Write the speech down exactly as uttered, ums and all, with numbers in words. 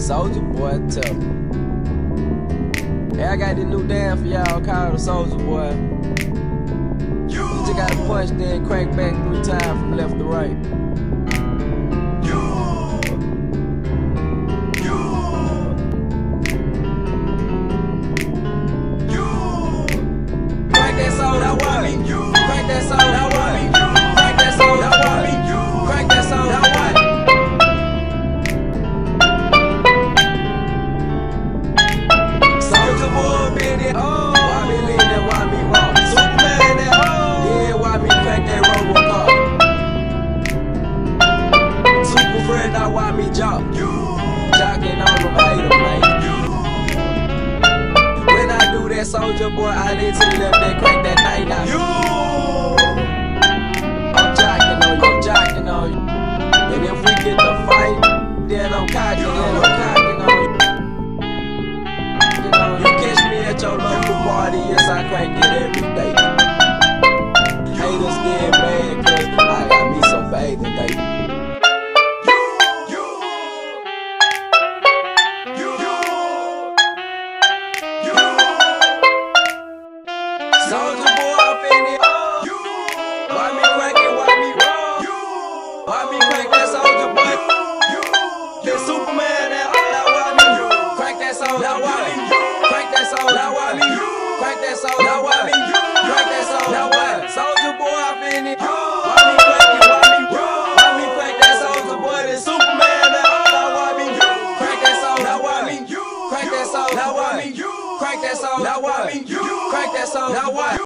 Soldier Boy tough. Hey, I got this new dance for y'all called the Soldier Boy. You just gotta punch, then crank back three times from left to right. You, you, you. Crank that soul, I want me. Crank that soul, I want me. Crank that soul, I want me. Crank that soul, I want me. Oh, why me lean that, why me walk? Superman that, oh, yeah, why me crack that robocop? Super friend, now why me jock? Jocking on them haters, man. When I do that, Soldier Boy, I didn't see them, they crack that thing out. I'm jocking on you, I'm jocking on you. And if we get the fight, then I'm cocking, then I'm cocking on you. At your local party, yes, I crank it every day. Haters get mad cause I got me some faith today. You, you, you, you, you. Soldier Boy up in it. You. Why me crank it, why me roll? You. Why me crank that Soldier Boy? You. This Superman that all that why me crank that Soldier Boy. Crank that soul, now why me? Crank that soul, now why me? Crank that soul, now why? Soldier Boy, I fin it. Why me crank it? Why me roll? Why me crank that Soldier Boy? This Superman, now why me? Crank that soul, now why me? Crank that soul, now why me? Crank that soul, now why me? Crank that soul, now why?